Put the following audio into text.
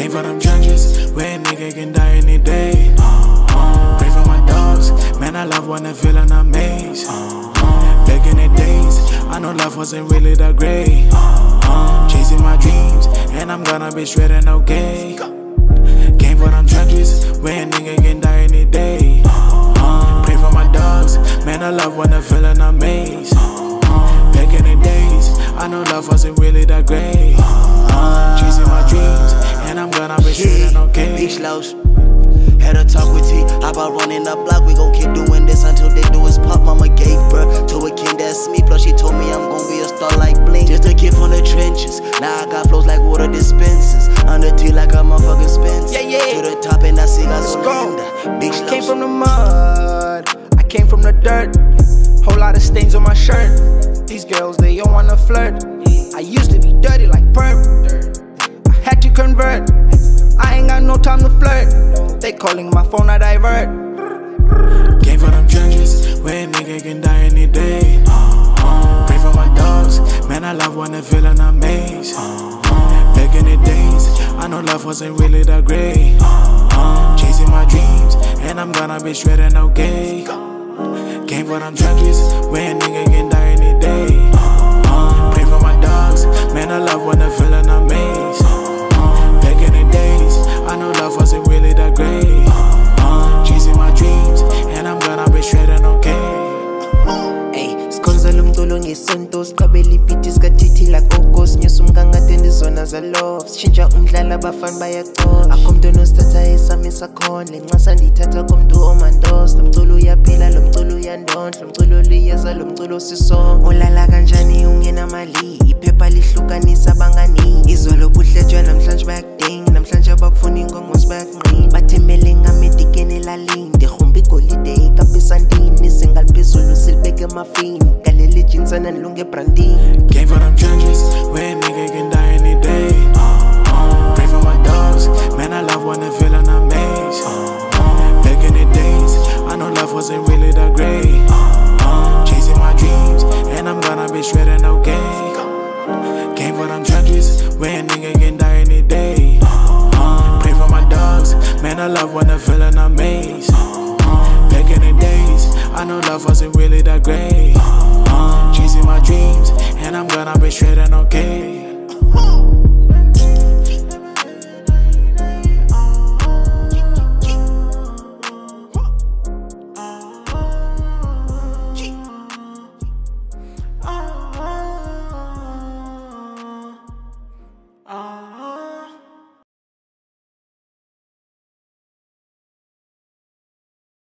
Came for them trenches, where a nigga can die any day. Pray for my dogs, man, I love when they're feeling amazed. Back in the days, I know life wasn't really that great. Chasing my dreams, and I'm gonna be straight and okay. Came for them trenches, where a nigga can die any day. Pray for my dogs, man, I love when they're feeling amazed. Back in the days, I know life wasn't really that great. Chasing my dreams, and I'm gonna be straight and okay. Beach lows. Had a talk with T about running the block. We gon' keep doing this until they do is pop. Mama gave birth to a king that's me. Plus she told me I'm gon' be a star like Blink. Just a kid from the trenches. Now I got flows like water dispensers. Under T like a motherfucking Spencer. To the top and I see guys on the beach lows. Came from the mud, I came from the dirt. Whole lot of stains on my shirt. These girls, they all wanna flirt. I used to be dirty like Pr3tty. I had to convert. I ain't got no time to flirt. They calling my phone, I divert. Came for them trenches, where a nigga can die any day. Pray for my dogs, man, I love when they're feeling amazed. Back in the days, I know life wasn't really that great. Chasing my dreams, and I'm gonna be straight and okay. Came for them trenches, where a nigga can die any day. Pray for my dogs, man, I love when they're feeling amazed. Back in the days, I know life wasn't really that great. Chasing my dreams, and I'm gonna be straight and okay. Ey, sikhonza lo mculo ngesonto siqabela ibhiti sikathithi la gogo sinyusa umgangatho endizona zalove sitshintsha umdlalo abafana bayacola akho mntu onosithatha esami sakhona le ncasa ndiyithatha komntu omandos lo mculo uyaphila lo mculo uyandondla lo mculo liyeza lo mculo sisonke ulala kanjani ungenamali iphepha lihlukanisa abangani izolo buhletshwa namhlanje bayakudinga namhlanje abakufuna ingongozi bayakunqina bathembele ngamedikeni elalini ndirhumba igolide ekapesantini singaliphezulu silibeke emafini galele jinsana nilunge ebrandini. Came for them trenches, where a nigga can die any day. Pray for my dogs, man, I love when they're feeling amazed. Back in the days, I know life wasn't really that great. Chasing my dreams, and I'm gonna be straight and okay. Came for them trenches, where a nigga can die any day. Pray for my dogs, man, I love when they're feeling amazed. Back in the days, I know life wasn't really that great. Chasing my dreams, and I'm gonna be straight and okay.